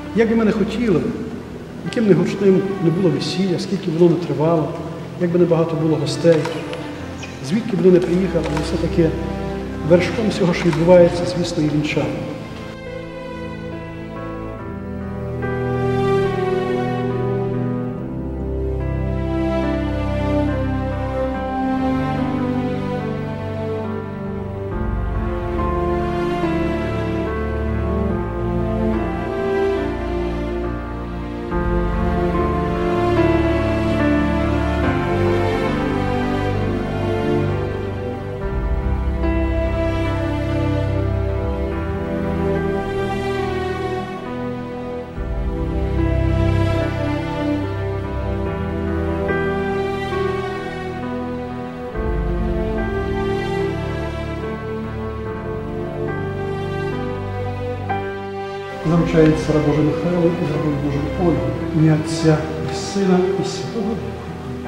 Як би ми не хотіли, яким не гучним не було весілля, скільки воно не тривало, як би не багато було гостей, звідки б вони не приїхали, але все-таки вершком всього, що відбувається, звісно, і вінчання. Заручається раб Божий Михайло і рабою Божою Ольгою, ім'я Отця і Сина і Святого Духа.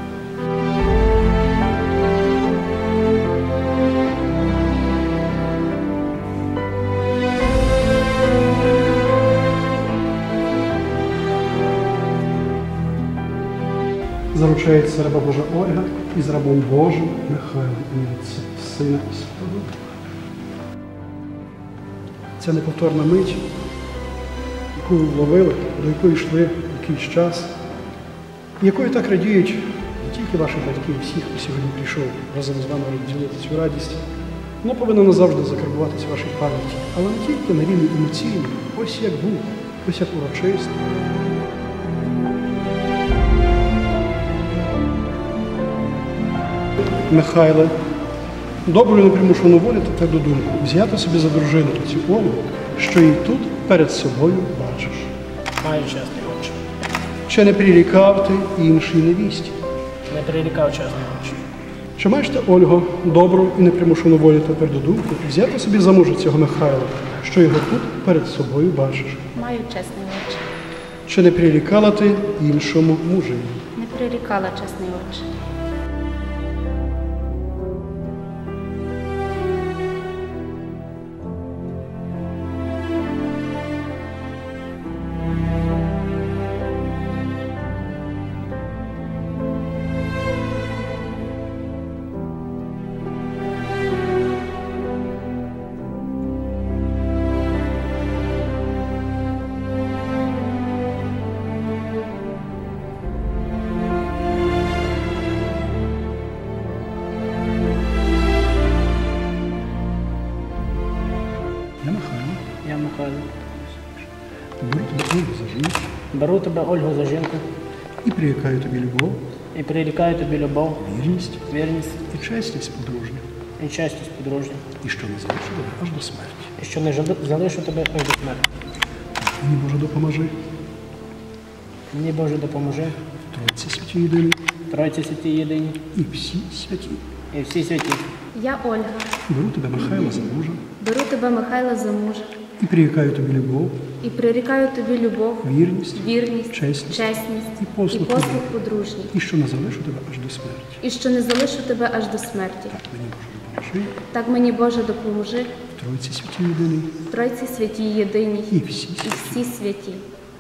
Заручається раба Божа Ольга із рабом Божим Михайлом, ім'я Отця і Сина і Святого Духа. Ця неповторна мить, яку ловили, до якої йшли якийсь час, і якою так радіють не тільки ваші батьки, всі, хто сьогодні прийшов разом з вами розділити цю радість, вона повинна назавжди закарбуватися в вашій пам'яті, але не тільки на рівні емоційні, ось як був, ось як урочисто. Михайле, доброю непримушену волю та тверду думку взяти собі за дружину цю Ольгу, що її тут перед собою бачиш. Маю чесний очі. Чи не прирікав ти іншій невісті? Не прирікав чесний очі. Чи маєш ти, Ольго, добру і непримушену волю та тверду думку взяти собі за мужа цього Михайла, що його тут перед собою бачиш? Маю чесні очі. Чи не прирікала ти іншому мужеві? Не прирікала чесні очі. Я Михайло. Я Михайло. Беру тебе, Ольгу, за жінку Беру тебе, Ольгу, за жінку і прирікаю тобі любов, і прирікаю тобі любов, вірність і чесність подружню, і чесність подружню, і що не залишу тебе аж до смерті. і що не залишу тебе аж до смерті. Мені, Боже, допоможи. Мені, Боже, допоможи, Тройці святі єдині Тройці святі єдині і всі святі. і всі святі. Я Ольга. Беру тебе, Михайла, за мужа Беру тебе, Михайла, за мужа. і прирікаю тобі любов, І прирікаю тобі любов, вірність, чесність і послуг подружній. і що не залишу тебе аж до смерті. І що не залишу тебе аж до смерті. Мені, Боже, допоможи. Так мені, Боже, допоможи. Тройці святі єдині Тройці святі єдині і всі і святі. всі святі.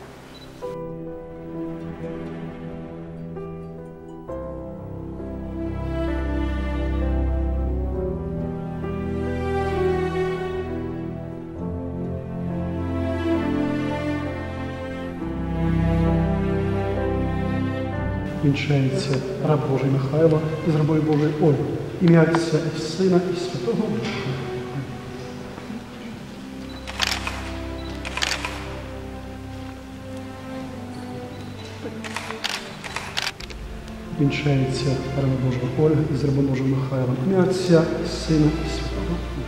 Вінчається раб Божий Михайло із рабою Божою Ольгою, ім'я Отця і Сина і Святого Духа. Вінчається раба Божа Ольга із рабом Божим Михайлом, ім'я Отця і Сина і Святого Духа.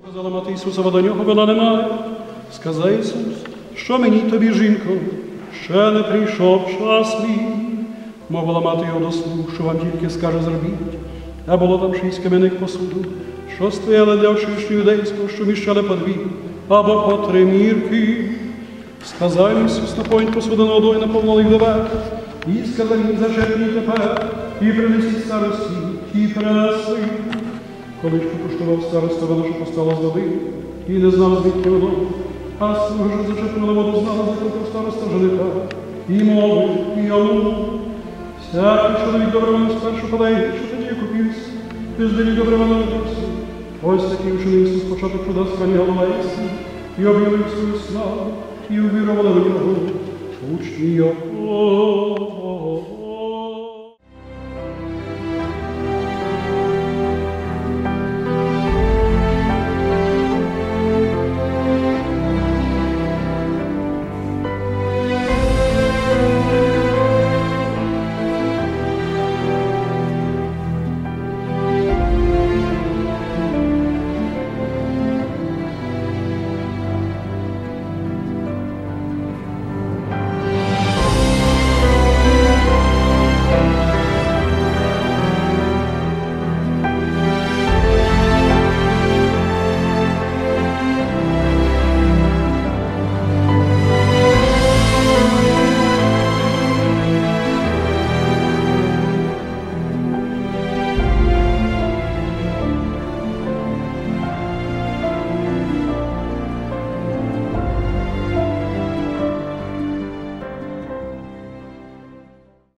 Сказала мати Ісусова до нього, вона немає. Сказав Ісус, що мені тобі, жінко, ще не прийшов час мій. Мовила мати його до слуг, що вам тільки скаже зробіть. А було там 6 кам'яних посуду, що стояли для очищення юдейського, що міщали по 2 або по 3 мірки. Сказав Ісус, наповніть посуду на водою, наповнили їх доверх. І сказав їм, зачерпніть тепер, і принесіть старості, і принесли. Коли ж покуштував староста, воно що постало з води, і не знав, звідки воно. А слуги ж зачерпнули воду, знали, закликав староста жениха, і мовив йому: всякий чоловік добровольно спершу подає, що тоді купівся, ти ж далі добровольно відносив. Ось такий вчинив Ісус початок чуда з крані Галилейської, і об'явив свою славу, і увірували в нього учні його.